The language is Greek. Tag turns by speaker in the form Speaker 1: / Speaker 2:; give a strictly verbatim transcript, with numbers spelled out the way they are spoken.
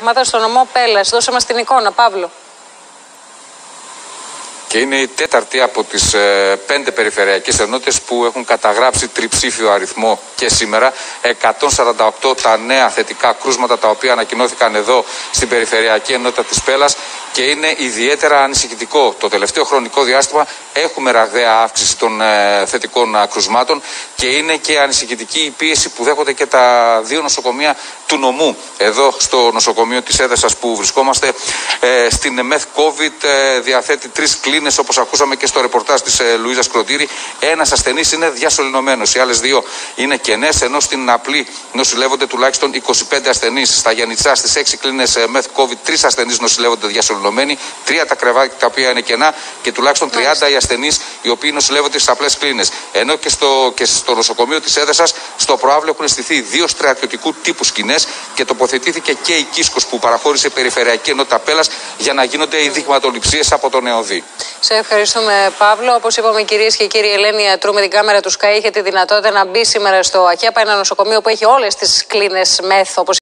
Speaker 1: πράγματα στο νομό Πέλλας. Δώσε μας την εικόνα, Παύλο.
Speaker 2: Και είναι η τέταρτη από τις ε, πέντε περιφερειακές ενότητες που έχουν καταγράψει τριψήφιο αριθμό και σήμερα. εκατόν σαράντα οκτώ τα νέα θετικά κρούσματα τα οποία ανακοινώθηκαν εδώ στην περιφερειακή ενότητα της Πέλλας και είναι ιδιαίτερα ανησυχητικό. Το τελευταίο χρονικό διάστημα έχουμε ραγδαία αύξηση των ε, θετικών ε, κρουσμάτων και είναι και ανησυχητική η πίεση που δέχονται και τα δύο νοσοκομεία του νομού. Εδώ στο νοσοκομείο της Έδεσας που βρισκόμαστε, ε, στην ΕΜΕΘ COVID ε, διαθέτει τρεις κλίνες, όπως ακούσαμε και στο ρεπορτάζ της ε, Λουίζας Κροτήρη. Ένας ασθενής είναι διασωληνωμένος, οι άλλες δύο είναι κενές, ενώ στην απλή νοσηλεύονται τουλάχιστον είκοσι πέντε ασθενείς. Στα Γιαννιτσά, στις έξι κλίνες ΕΜΕΘ COVID, τρεις ασθενείς νοσηλεύονται διασωληνωμένοι, τρία τα κρεβάτια τα οποία είναι κενά και τουλάχιστον τριάντα οι ασθενείς οι οποίοι νοσηλεύονται στις απλές κλίνες. Ενώ και στο, και στο νοσοκομείο της Έδεσας, στο προάβλιο έχουν στηθεί δύο στρατιωτικού τύπου σκηνές και τοποθετήθηκε και η Κίσκος που παραχώρησε η Περιφερειακή Ενότητα Πέλλας για να γίνονται οι δειγματοληψίες από τον ΕΟΔΗ.
Speaker 1: Σε ευχαριστούμε, Παύλο. Όπως είπαμε, κυρίες και κύριοι, η Ελένη Ιατρού με την κάμερα του Sky είχε τη δυνατότητα να μπει σήμερα στο ΑΚΕΠΑ, ένα νοσοκομείο που έχει όλες τις κλίνες ΜΕΘ, όπως